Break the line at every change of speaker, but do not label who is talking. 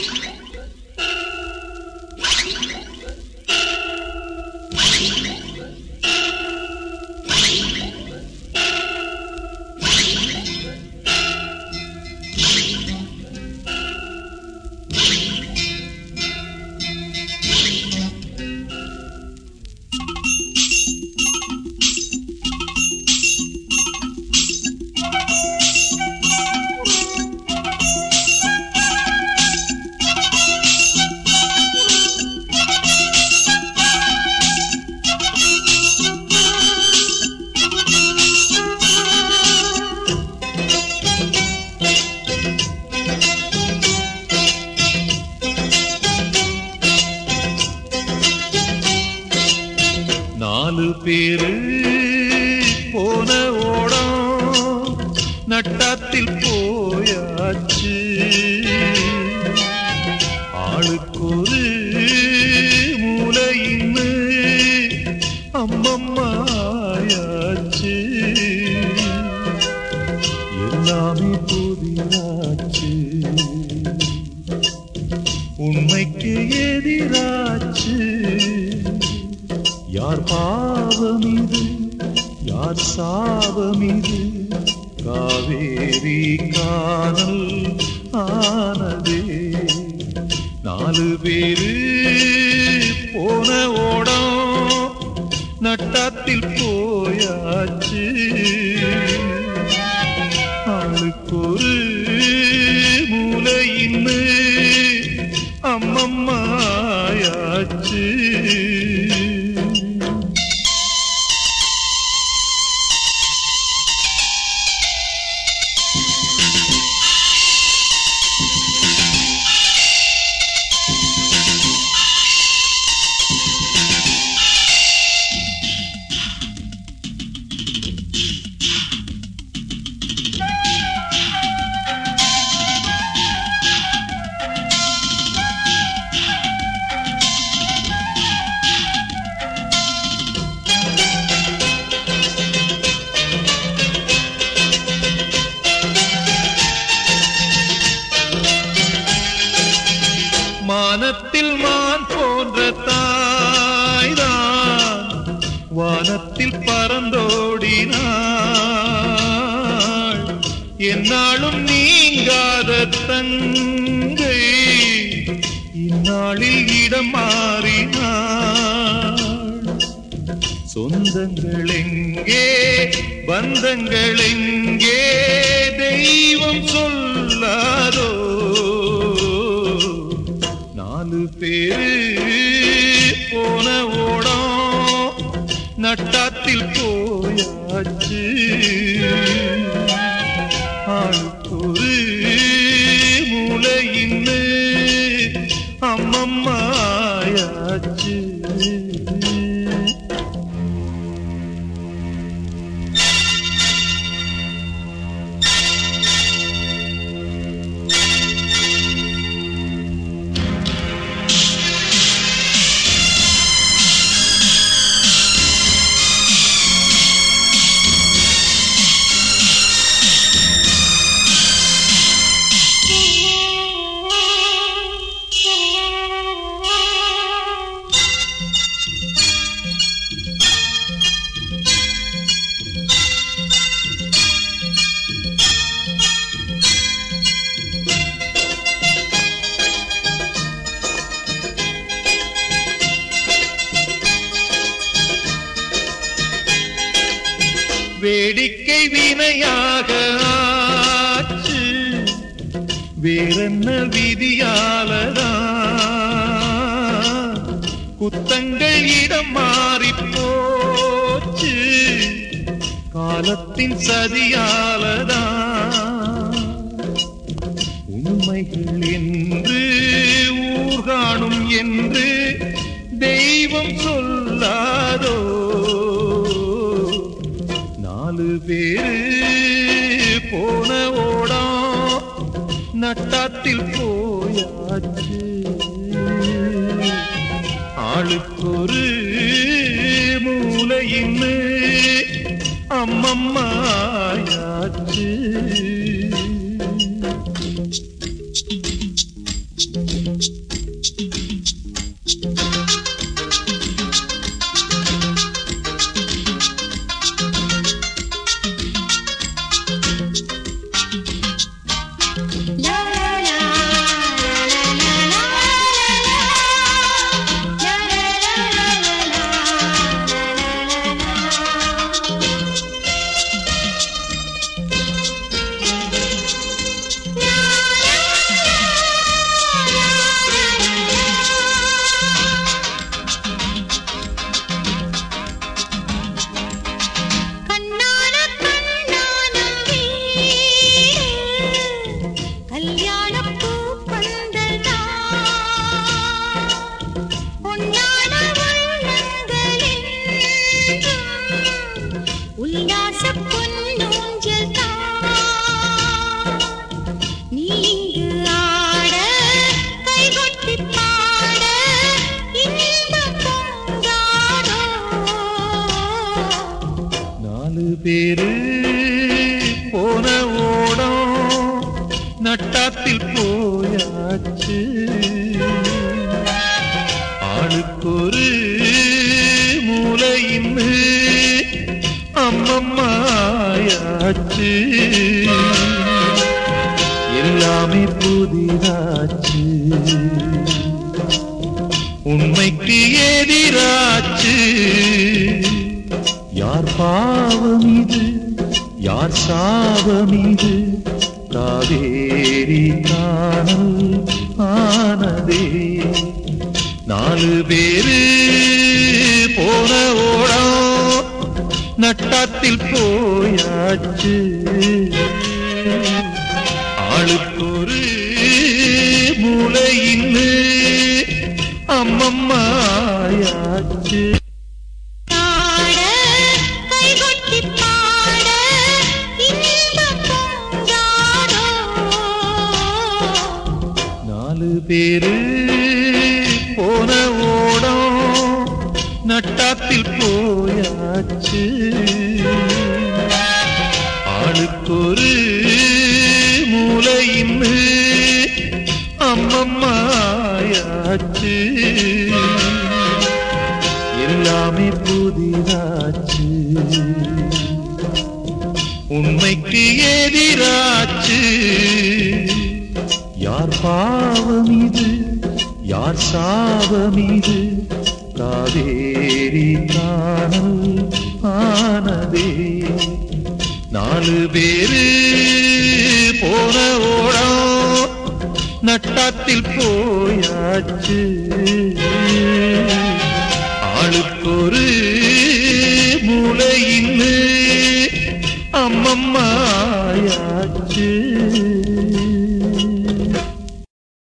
நாலு பேரு போன ஓடம் நட்டாத்தில் போயாச்சு, ஆளுக்கொரு மூலையின்னு அம்மம்மாயாச்சு, எல்லாமே புதிராச்சு, உண்மைக்கு எதிராச்சு. யார் பாவம் இது, யார் சாபம் இது, காவேரி காணல் ஆனதே. நாலு பேரு போன ஓடம் நட்டாத்தில் போயாச்சு, ஆளுக்கொரு மூலையின்னு அம்மம்மாயாச்சு. மானத்தில் மான் போன்ற தாய்தான் வானத்தில் பறந்தோடினாள், என்னாலும் நீங்காத தங்கை இந்நாளில் இடம் மாறினாள். சொந்தங்கள் எங்கே, பந்தங்கள் எங்கே, தெய்வம் சொல்லாதோ. நாலு பேரு போன ஓடம் நட்டாத்தில் போயாச்சு, ஆளுக்கொரு மூலையின்னு அம்மம்மாயாச்சு. வேடிக்கை வினையாக ஆச்சு, வேறென்ன விதியாலதான் குத்தங்கள் இடம் மாறி போச்சு, காலத்தின் சதியாலதான். உண்மைகள் என்று ஊர்காணும் என்று தெய்வம் சொல்லாதோ. நாலு பேரு போன ஓடம் நட்டாத்தில் போயாச்சு, ஆளுக்கொரு மூலையின்னு அம்மம்மாயாச்சு. பேரு போன ஓடம் நட்டாத்தில் போயாச்சு ஆளுக்கொரு மூலையின்னு அம்மம்மாயாச்சு எல்லாமே புதிராச்சு உண்மைக்கு எதிராச்சு யார் பாவம் இது யார் சாபம் இது காவேரி காணல் ஆனதே நாலு பேரு போன ஓடம் நட்டாத்தில் போயாச்சு ஆளுக்கொரு மூலையின்னு அம்மம்மாயாச்சு பேரு போன ஓடம் நட்டாத்தில் போயாச்சு ஆளுக்கொரு மூலையின்னு அம்மம்மாயாச்சு எல்லாமே புதிராச்சு உண்மைக்கு எதிராச்சு யார் பாவம் இது யார் சாபம் இது காவேரி காணல் ஆனதே நாலு பேரு போன ஓடம் நட்டாத்தில் போயாச்சு ஆளுக்கொரு மூலையின்னு அம்மம்மாயாச்சு